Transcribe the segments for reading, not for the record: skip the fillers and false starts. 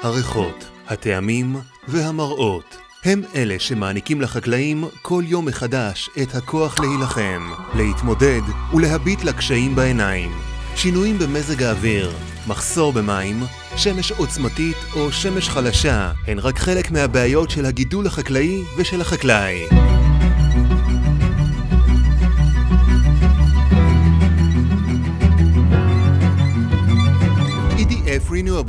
הריחות, הטעמים והמראות הם אלה שמעניקים לחקלאים כל יום מחדש את הכוח להילחם, להתמודד ולהביט לקשיים בעיניים. שינויים במזג האוויר, מחסור במים, שמש עוצמתית או שמש חלשה הן רק חלק מהבעיות של הגידול החקלאי ושל החקלאי. EDF-RE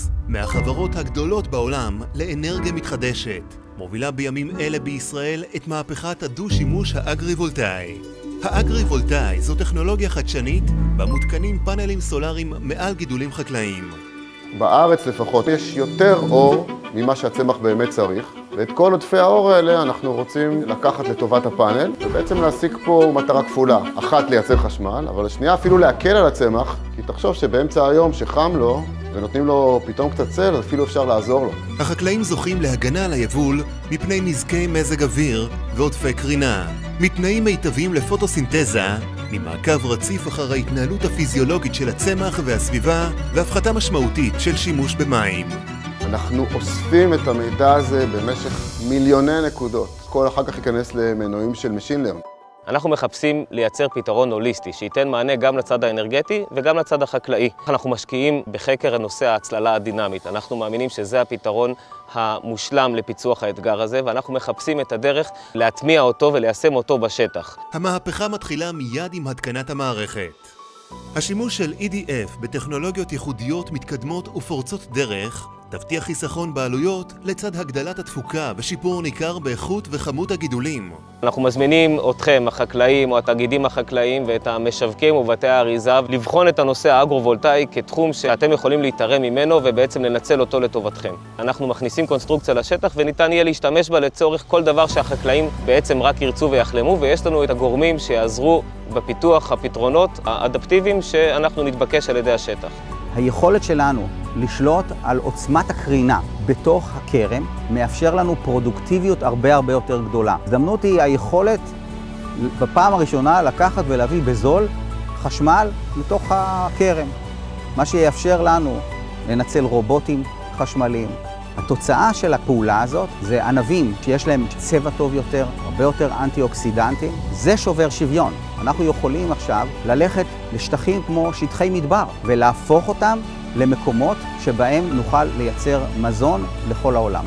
מהחברות הגדולות בעולם לאנרגיה מתחדשת, מובילה בימים אלה בישראל את מהפכת הדו-שימוש האגרי-וולטאי. האגרי-וולטאי זו טכנולוגיה חדשנית בה מותקנים פאנלים סולאריים מעל גידולים חקלאיים. בארץ לפחות יש יותר אור ממה שהצמח באמת צריך, ואת כל עודפי האור האלה אנחנו רוצים לקחת לטובת הפאנל, ובעצם להשיג פה מטרה כפולה. אחת, לייצר חשמל, אבל השנייה אפילו להקל על הצמח, כי תחשוב שבאמצע היום שחם לו ונותנים לו פתאום קצת צל, אז אפילו אפשר לעזור לו. החקלאים זוכים להגנה על היבול מפני נזקי מזג אוויר ועודפי קרינה, מתנאים מיטביים לפוטוסינתזה, ממעקב רציף אחר ההתנהלות הפיזיולוגית של הצמח והסביבה, והפחתה משמעותית של שימוש במים. אנחנו אוספים את המידע הזה במשך מיליוני נקודות. כל אחר כך ייכנס למנועים של Machine Learning. אנחנו מחפשים לייצר פתרון הוליסטי, שייתן מענה גם לצד האנרגטי וגם לצד החקלאי. אנחנו משקיעים בחקר הנושא ההצללה הדינמית. אנחנו מאמינים שזה הפתרון המושלם לפיצוח האתגר הזה, ואנחנו מחפשים את הדרך להטמיע אותו וליישם אותו בשטח. המהפכה מתחילה מיד עם התקנת המערכת. השימוש של EDF בטכנולוגיות ייחודיות מתקדמות ופורצות דרך תבטיח חיסכון בעלויות לצד הגדלת התפוקה ושיפור ניכר באיכות וכמות הגידולים. אנחנו מזמינים אתכם, החקלאים או התאגידים החקלאיים ואת המשווקים ובתי האריזה לבחון את הנושא האגרו-וולטאי כתחום שאתם יכולים להתערם ממנו ובעצם לנצל אותו לטובתכם. אנחנו מכניסים קונסטרוקציה לשטח וניתן יהיה להשתמש בה לצורך כל דבר שהחקלאים בעצם רק ירצו ויחלמו, ויש לנו את הגורמים שיעזרו בפיתוח הפתרונות האדפטיביים שאנחנו נתבקש על ידי השטח. היכולת שלנו לשלוט על עוצמת הקרינה בתוך הכרם מאפשר לנו פרודוקטיביות הרבה יותר גדולה. הזדמנות היא היכולת בפעם הראשונה לקחת ולהביא בזול חשמל לתוך הכרם, מה שיאפשר לנו לנצל רובוטים חשמליים. התוצאה של הפעולה הזאת זה ענבים שיש להם צבע טוב יותר, הרבה יותר אנטי-אוקסידנטים. זה שובר שוויון. אנחנו יכולים עכשיו ללכת לשטחים כמו שטחי מדבר ולהפוך אותם למקומות שבהם נוכל לייצר מזון לכל העולם.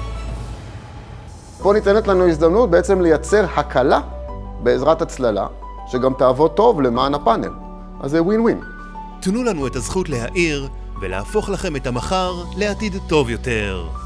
פה ניתנת לנו הזדמנות בעצם לייצר הקלה בעזרת הצללה, שגם תעבוד טוב למען הפאנל. אז זה ווין ווין. תנו לנו את הזכות להאיר ולהפוך לכם את המחר לעתיד טוב יותר.